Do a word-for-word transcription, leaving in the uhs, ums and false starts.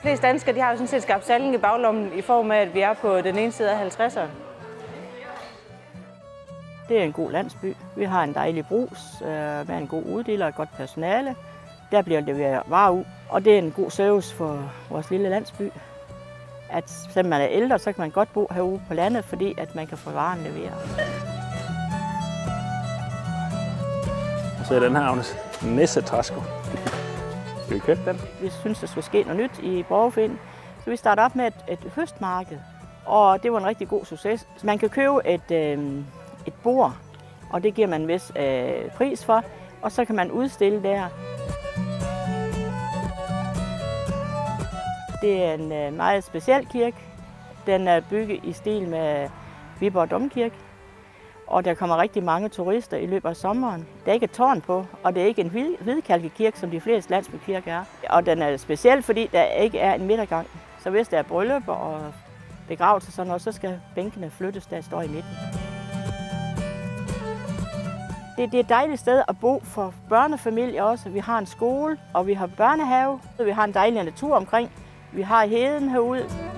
fleste danskere de har jo sådan set skabt salling i baglommen i form af, at vi er på den ene side af halvtredserne. Det er en god landsby. Vi har en dejlig brus øh, med en god uddeler og et godt personale. Der bliver leveret varer ud, og det er en god service for vores lille landsby. At selvom man er ældre, så kan man godt bo herude på landet, fordi at man kan få varen leveret. Så er den her, Agnes. Nissetræsko. Skal vi købe den? Vi synes, der skulle ske noget nyt i Borgerfind, så vi starter op med et, et høstmarked. Og det var en rigtig god succes. Så man kan købe et, øh, et bord, og det giver man en vis øh, pris for, og så kan man udstille der. Det er en øh, meget speciel kirke. Den er bygget i stil med Viborg Domkirke. Og der kommer rigtig mange turister i løbet af sommeren. Der er ikke et tårn på, og det er ikke en hvid, hvidkalkekirke, som de fleste landsbykirker er. Og den er speciel, fordi der ikke er en midtergang. Så hvis der er bryllup og begravelse og sådan noget, så skal bænkene flyttes, der står i midten. Det, det er et dejligt sted at bo for børnefamilier også. Vi har en skole, og vi har børnehave. Vi har en dejlig natur omkring. Vi har heden herude.